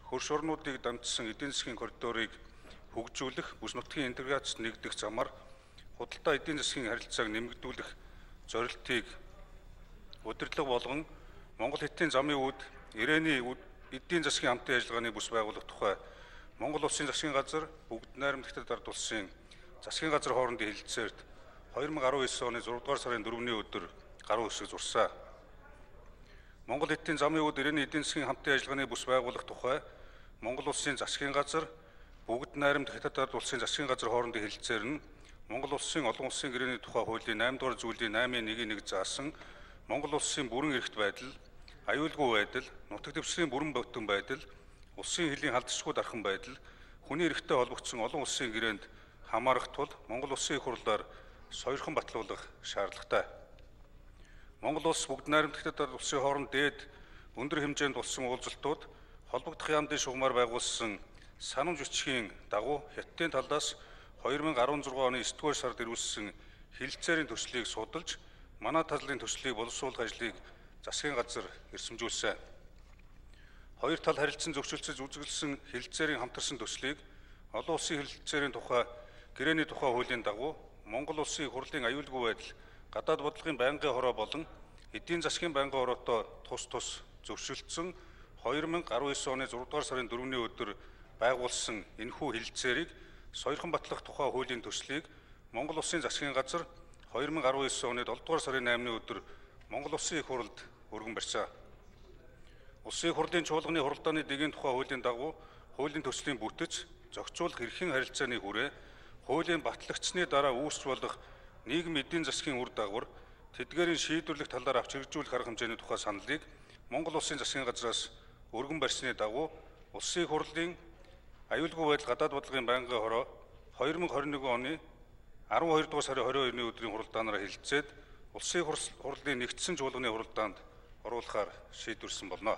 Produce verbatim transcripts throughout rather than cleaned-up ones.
хөрш орнуудыг дамжсан эдийн засгийн коридорыг хөгжүүлэх, бүс нутгийн интеграцид нэгдэх замаар худалдаа эдийн засгийн харилцааг нэмэгдүүлэх зорилтыг удирдлага болгон Монгол Хятадын замын үүд ирээний эдийн засгийн хамтын ажиллагааны бүс байгуулах тухай Монгол Улсын засгийн газар, Бүгд найрамд Хятад ард улсын засгийн газар хоорондын хэлэлцээрт хоёр мың арван девять оны зургаадугаар сарын дөрөвний өдөр гаруй хэсэг зурсан. Монгол Хятадын замын үүд ирээний эдийн засгийн хамтын ажиллагааны бүс байгуулах тухай Монгол Улсын засгийн газар, Бүгд найрамд Хятад ард улсын засгийн газар хоорондын хэлэлцээр нь Монгол Улсын олон улсын гэрээний тухай хуулийн найман дугаар зүйлийн наймын нэг нэг заасан Монгол Улсын бүрэн эрхт байдал, аюулгүй байдал, нутаг дэвсгэрийн бүрэн бүтэн байдал, улсын хөлийн халдшгүй дархан байдал, хүний эрхтэй холбогдсон олон улсын гэрээнд хамаарах тул Монгол Улсын их хурлаар сойрхон батлуулах шаардлагатай. Монгол Улс Бүгд найрамд Хятад ард улсын хооронд дээд өндөр хэмжээнд болсон уулзалтууд холбогдох яамдын шугамаар байгуулсан санамж бичгийн дагуу Хятадын талаас хоёр мың арван зургаан оны есдүгээр сард ирүүлсэн хэлэлцээрийн төслийг судалж, манай талын төслийг боловсруулах ажлыг засгийн газар эрсэмжүүлсэн. Хоёр тал харилцан зөвшөөрлөж үзүүлсэн хэлэлцээрийн хамтарсан төслийг олон улсын хэлэлцээрийн тухай гэрээний тухай хуулийн дагуу Монгол Улсын их хурлын аюулгүй байдал, гадаад бодлогын байнгын хороо болон эдийн засгийн байнгын хороотой тус тус зөвшөөрөлдсөн хоёр мың арван девять оны зургаадугаар сарын дөрөвний өдөр байгуулсан энэхүү хэлэлцээрийг сойрхон батлах тухай хуулийн төслийг Монгол Улсын засгийн газар хоёр мың арван девять оны долдугаар сарын наймны өдөр Монгол Улсын их хурлд өргөн барьсан. Улсын их хурлын чуулганы хуралдааны дэгийн тухай хуулийн дагуу хуулийн төслийн бүтэц, зохицуулах эрхийн харилцааны хүрээ, хуулийн батлагдсны дараа үүсч болох нийгэм эдийн засгийн үр дагавар, тэдгээрийн шийдвэрлэх талаар авч хэрэгжүүлэх арга хэмжээний тухай саналыг Монгол Улсын засгийн газраас өргөн барьсны дагуу Улсын их хурлын аюулгүй байдал, гадаад бодлогын байнгын хороо хоёр мың хорин нэгэн оны арван хоёр дугаар сарын хорин хоёрны өдрийн хуралдаанаараа хэлэлцээд Улсын их хурлын нэгдсэн чуулганы хуралдаанд оруулахаар шийдвэрсэн болно.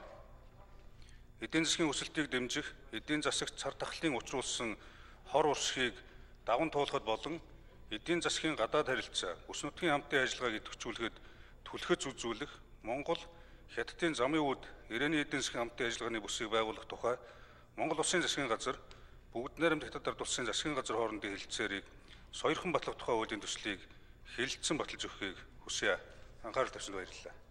Эдийн засгийн өсөлтийг дэмжих, эдийн засагт цар тахлын учруулсан хор уршигыг даван туулахад болон эдийн засгийн гадаад харилцаа, бүс нутгийн хамтын ажиллагааг идэвхжүүлэхэд түлхэж үзүүлэх Монгол Хятадын замын үүд ирээний эдийн засгийн хамтын ажиллагааны бүсийг байгуулах тухай Монгол Улсын засгийн газар, Бүгд найрамд Хятад ард улсын засгийн газар хоорондын хэлэлцээрийг сойрхон батлах тухай хуулийн төслийг хэлэлцэн баталж өгөхийг хүсье. Анхаарал тавьсанд баярлалаа.